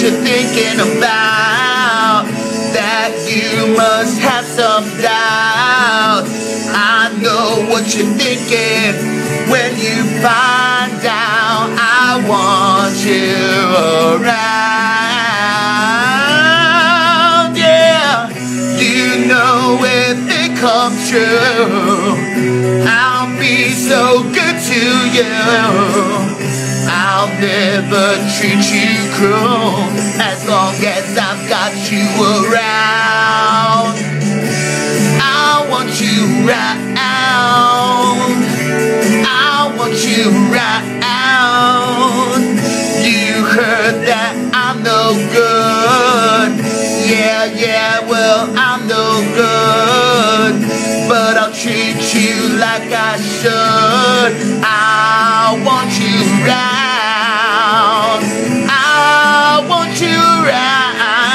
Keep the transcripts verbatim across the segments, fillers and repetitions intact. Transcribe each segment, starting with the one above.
you're thinking about, that you must have some doubt. I know what you're thinking when you find out I want you around. Yeah, you know if it comes true, I'll be so good to you. I'll never treat you cruel as long as I've got you around. I want you around. I want you around. You heard that I'm no good. Yeah, yeah, well, I'm no good, but I'll treat you like I should. I want you around. I want you around.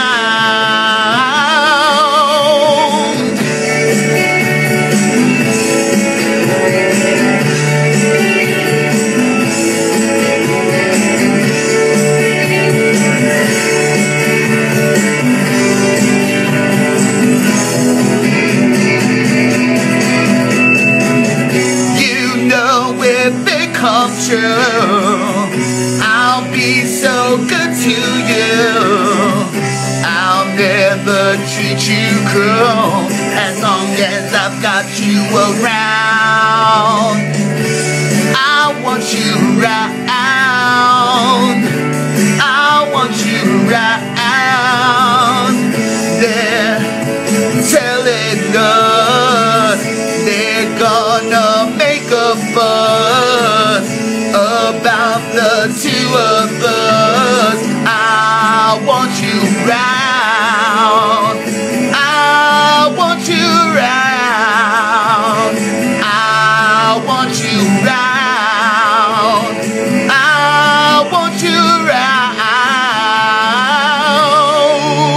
If it comes true, I'll be so good to you. I'll never treat you cruel as long as I've got you around. I want you around. I want you around. They're telling us they're gonna make a fuss about the two of us. I want you round. I want you round. I want you round. I want you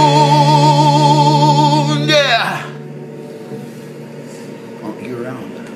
round. Yeah. I want you around.